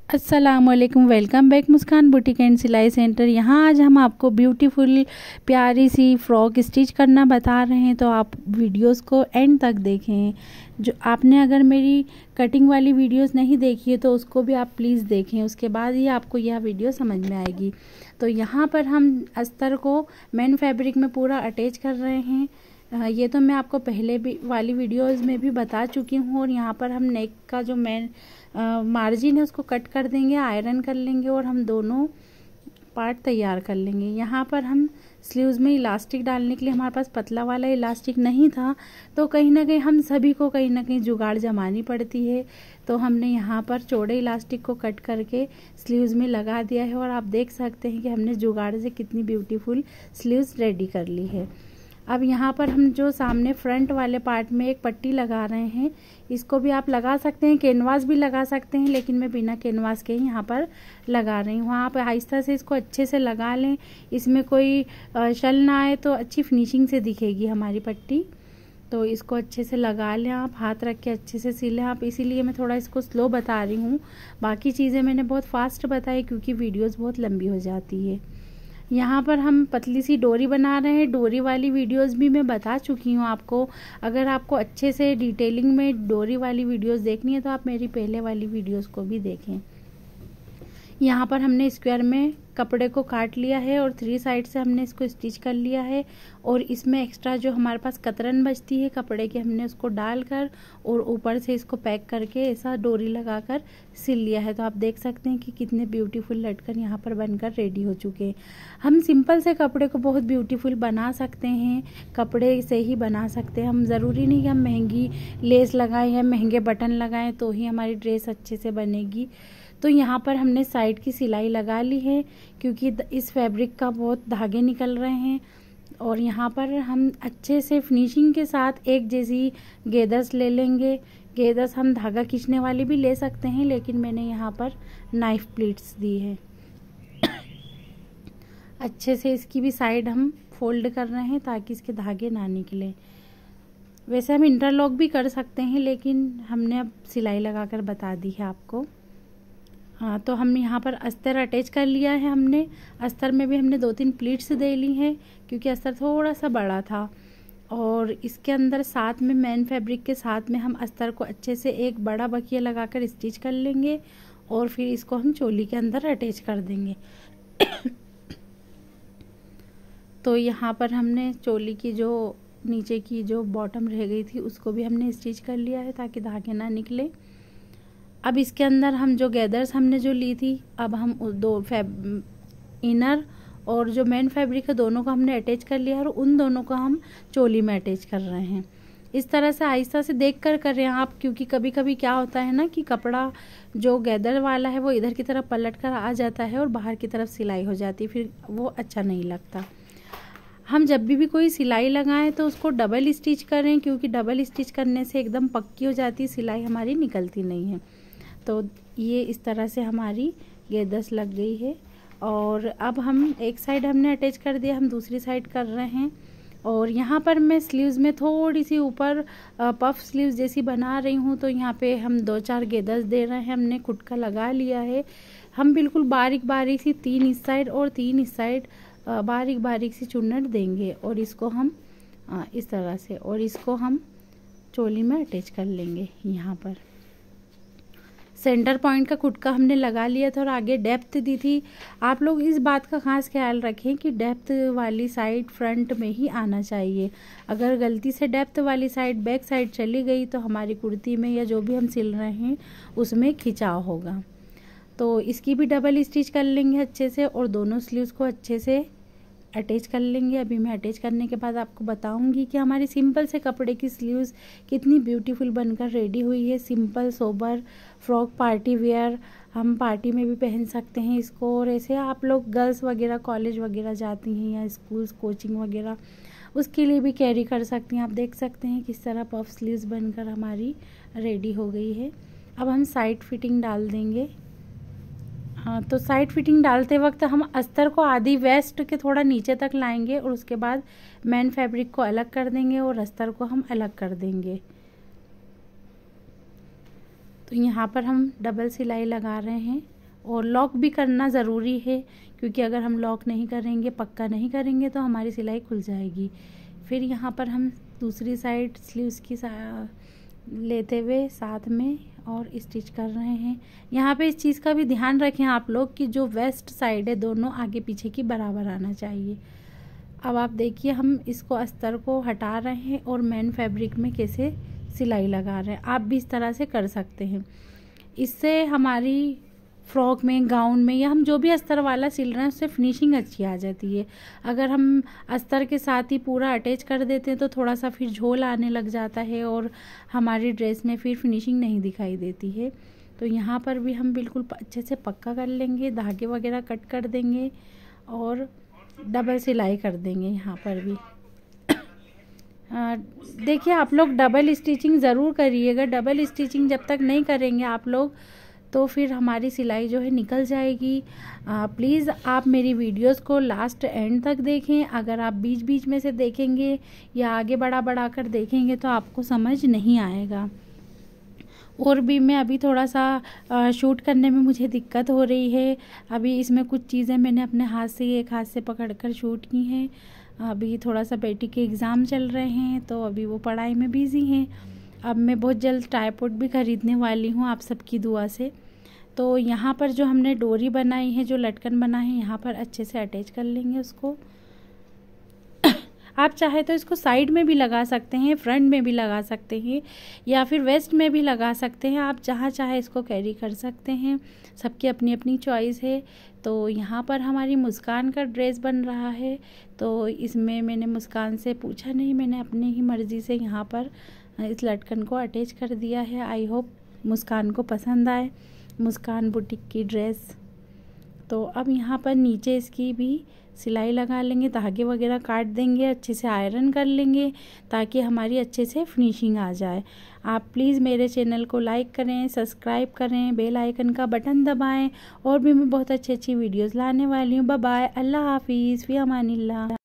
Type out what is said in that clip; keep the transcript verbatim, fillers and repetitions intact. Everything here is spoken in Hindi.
अस्सलामुअलैकुम, welcome back Muskan boutique and सिलाई सेंटर। यहाँ आज हम आपको ब्यूटीफुल प्यारी सी फ़्रॉक स्टिच करना बता रहे हैं, तो आप वीडियोस को एंड तक देखें। जो आपने अगर मेरी कटिंग वाली वीडियोस नहीं देखी है तो उसको भी आप प्लीज़ देखें, उसके बाद ही आपको यह वीडियो समझ में आएगी। तो यहाँ पर हम अस्तर को मेन फैब्रिक में पूरा अटैच कर रहे हैं। ये तो मैं आपको पहले भी वाली वीडियोस में भी बता चुकी हूँ। और यहाँ पर हम नेक का जो मेन मार्जिन है उसको कट कर देंगे, आयरन कर लेंगे और हम दोनों पार्ट तैयार कर लेंगे। यहाँ पर हम स्लीव्स में इलास्टिक डालने के लिए हमारे पास पतला वाला इलास्टिक नहीं था, तो कहीं ना कहीं हम सभी को कहीं ना कहीं जुगाड़ जमानी पड़ती है। तो हमने यहाँ पर चौड़े इलास्टिक को कट करके स्लीव्स में लगा दिया है और आप देख सकते हैं कि हमने जुगाड़ से कितनी ब्यूटीफुल स्लीव्स रेडी कर ली है। अब यहाँ पर हम जो सामने फ्रंट वाले पार्ट में एक पट्टी लगा रहे हैं, इसको भी आप लगा सकते हैं, कैनवास भी लगा सकते हैं, लेकिन मैं बिना कैनवास के ही यहाँ पर लगा रही हूँ। वहाँ पर आहिस्ता से इसको अच्छे से लगा लें, इसमें कोई शल ना आए तो अच्छी फिनिशिंग से दिखेगी हमारी पट्टी। तो इसको अच्छे से लगा लें, आप हाथ रख के अच्छे से सिलें आप। इसीलिए मैं थोड़ा इसको स्लो बता रही हूँ, बाकी चीज़ें मैंने बहुत फास्ट बताई क्योंकि वीडियोज़ बहुत लंबी हो जाती है। यहाँ पर हम पतली सी डोरी बना रहे हैं। डोरी वाली वीडियोस भी मैं बता चुकी हूँ आपको। अगर आपको अच्छे से डिटेलिंग में डोरी वाली वीडियोस देखनी है तो आप मेरी पहले वाली वीडियोस को भी देखें। यहाँ पर हमने स्क्वायर में कपड़े को काट लिया है और थ्री साइड से हमने इसको स्टिच कर लिया है। और इसमें एक्स्ट्रा जो हमारे पास कतरन बचती है कपड़े की, हमने उसको डालकर और ऊपर से इसको पैक करके ऐसा डोरी लगाकर सिल लिया है। तो आप देख सकते हैं कि कितने ब्यूटीफुल लटकन यहाँ पर बनकर रेडी हो चुके हैं। हम सिंपल से कपड़े को बहुत ब्यूटीफुल बना सकते हैं, कपड़े से ही बना सकते हैं। हम ज़रूरी नहीं कि हम महंगी लेस लगाएं या महंगे बटन लगाएं तो ही हमारी ड्रेस अच्छे से बनेगी। तो यहाँ पर हमने साइड की सिलाई लगा ली है क्योंकि इस फैब्रिक का बहुत धागे निकल रहे हैं। और यहाँ पर हम अच्छे से फिनिशिंग के साथ एक जैसी गेदर्स ले लेंगे। गेदर्स हम धागा खींचने वाली भी ले सकते हैं, लेकिन मैंने यहाँ पर नाइफ प्लीट्स दी है। अच्छे से इसकी भी साइड हम फोल्ड कर रहे हैं ताकि इसके धागे ना निकले। वैसे हम इंटरलॉक भी कर सकते हैं, लेकिन हमने अब सिलाई लगाकर बता दी है आपको। हाँ, तो हमने यहाँ पर अस्तर अटैच कर लिया है। हमने अस्तर में भी हमने दो तीन प्लीट्स दे ली हैं क्योंकि अस्तर थोड़ा सा बड़ा था। और इसके अंदर साथ में मेन फैब्रिक के साथ में हम अस्तर को अच्छे से एक बड़ा बकिया लगाकर स्टिच कर लेंगे और फिर इसको हम चोली के अंदर अटैच कर देंगे। तो यहाँ पर हमने चोली की जो नीचे की जो बॉटम रह गई थी उसको भी हमने स्टिच कर लिया है ताकि धागे ना निकले। अब इसके अंदर हम जो गैदर्स हमने जो ली थी, अब हम दो फैब इनर और जो मेन फैब्रिक है दोनों को हमने अटैच कर लिया है और उन दोनों को हम चोली में अटैच कर रहे हैं। इस तरह से आहिस्ता से देख कर कर रहे हैं आप, क्योंकि कभी कभी क्या होता है ना कि कपड़ा जो गैदर वाला है वो इधर की तरफ पलट कर आ जाता है और बाहर की तरफ सिलाई हो जाती है, फिर वो अच्छा नहीं लगता। हम जब भी भी कोई सिलाई लगाएं तो उसको डबल स्टिच करें, क्योंकि डबल स्टिच करने से एकदम पक्की हो जाती है, सिलाई हमारी निकलती नहीं है। तो ये इस तरह से हमारी गेदर्स लग गई है। और अब हम एक साइड हमने अटैच कर दिया, हम दूसरी साइड कर रहे हैं। और यहाँ पर मैं स्लीव्स में थोड़ी सी ऊपर पफ स्लीव्स जैसी बना रही हूँ, तो यहाँ पे हम दो चार गेदर्स दे रहे हैं। हमने खुटका लगा लिया है। हम बिल्कुल बारीक बारीक सी तीन इस साइड और तीन इस साइड बारीक बारीक सी चुन्नट देंगे और इसको हम इस तरह से और इसको हम चोली में अटैच कर लेंगे। यहाँ पर सेंटर पॉइंट का खुटका हमने लगा लिया था और आगे डेप्थ दी थी। आप लोग इस बात का खास ख्याल रखें कि डेप्थ वाली साइड फ्रंट में ही आना चाहिए। अगर गलती से डेप्थ वाली साइड बैक साइड चली गई तो हमारी कुर्ती में या जो भी हम सिल रहे हैं उसमें खिंचाव होगा। तो इसकी भी डबल स्टिच कर लेंगे अच्छे से और दोनों स्लीव्स को अच्छे से अटैच कर लेंगे। अभी मैं अटैच करने के बाद आपको बताऊंगी कि हमारी सिंपल से कपड़े की स्लीव्स कितनी ब्यूटीफुल बनकर रेडी हुई है। Simple sober frock party wear, हम पार्टी में भी पहन सकते हैं इसको। और ऐसे आप लोग गर्ल्स वगैरह कॉलेज वगैरह जाती हैं या स्कूल्स कोचिंग वगैरह, उसके लिए भी कैरी कर सकती हैं। आप देख सकते हैं किस तरह पफ स्लीव्स बनकर हमारी रेडी हो गई है। अब हम साइड फिटिंग डाल देंगे। हाँ, तो साइड फिटिंग डालते वक्त हम अस्तर को आधी वेस्ट के थोड़ा नीचे तक लाएंगे और उसके बाद मेन फैब्रिक को अलग कर देंगे और अस्तर को हम अलग कर देंगे। तो यहाँ पर हम डबल सिलाई लगा रहे हैं। और लॉक भी करना ज़रूरी है, क्योंकि अगर हम लॉक नहीं करेंगे, पक्का नहीं करेंगे तो हमारी सिलाई खुल जाएगी। फिर यहाँ पर हम दूसरी साइड स्लीव्स की लेते हुए साथ में और स्टिच कर रहे हैं। यहाँ पे इस चीज़ का भी ध्यान रखें आप लोग कि जो वेस्ट साइड है दोनों आगे पीछे की बराबर आना चाहिए। अब आप देखिए हम इसको अस्तर को हटा रहे हैं और मेन फैब्रिक में कैसे सिलाई लगा रहे हैं। आप भी इस तरह से कर सकते हैं। इससे हमारी फ्रॉक में, गाउन में, या हम जो भी अस्तर वाला सिल रहे हैं उससे फिनिशिंग अच्छी आ जाती है। अगर हम अस्तर के साथ ही पूरा अटैच कर देते हैं तो थोड़ा सा फिर झोल आने लग जाता है और हमारी ड्रेस में फिर फिनिशिंग नहीं दिखाई देती है। तो यहाँ पर भी हम बिल्कुल अच्छे से पक्का कर लेंगे, धागे वगैरह कट कर देंगे और डबल सिलाई कर देंगे। यहाँ पर भी देखिए आप लोग डबल स्टिचिंग ज़रूर करिएगा। डबल स्टिचिंग जब तक नहीं करेंगे आप लोग तो फिर हमारी सिलाई जो है निकल जाएगी। प्लीज़ आप मेरी वीडियोस को लास्ट एंड तक देखें। अगर आप बीच बीच में से देखेंगे या आगे बढ़ा बढ़ा कर देखेंगे तो आपको समझ नहीं आएगा। और भी मैं अभी थोड़ा सा शूट करने में मुझे दिक्कत हो रही है। अभी इसमें कुछ चीज़ें मैंने अपने हाथ से एक हाथ से पकड़ कर शूट की हैं। अभी थोड़ा सा बेटी के एग्ज़ाम चल रहे हैं तो अभी वो पढ़ाई में बिज़ी हैं। अब मैं बहुत जल्द ट्राइपॉड भी ख़रीदने वाली हूँ आप सबकी दुआ से। तो यहाँ पर जो हमने डोरी बनाई है, जो लटकन बना है, यहाँ पर अच्छे से अटैच कर लेंगे उसको। आप चाहे तो इसको साइड में भी लगा सकते हैं, फ्रंट में भी लगा सकते हैं, या फिर वेस्ट में भी लगा सकते हैं। आप जहाँ चाहे इसको कैरी कर सकते हैं, सबकी अपनी अपनी चॉइस है। तो यहाँ पर हमारी मुस्कान का ड्रेस बन रहा है। तो इसमें मैंने मुस्कान से पूछा नहीं, मैंने अपनी ही मर्ज़ी से यहाँ पर इस लटकन को अटैच कर दिया है। आई होप मुस्कान को पसंद आए मुस्कान बुटीक की ड्रेस। तो अब यहाँ पर नीचे इसकी भी सिलाई लगा लेंगे, धागे वगैरह काट देंगे, अच्छे से आयरन कर लेंगे ताकि हमारी अच्छे से फिनिशिंग आ जाए। आप प्लीज़ मेरे चैनल को लाइक करें, सब्सक्राइब करें, बेल आइकन का बटन दबाएं। और भी मैं बहुत अच्छी अच्छी वीडियोस लाने वाली हूँ। बाय बाय, अल्लाह हाफिज़, फ़ी अमानिल्लाह।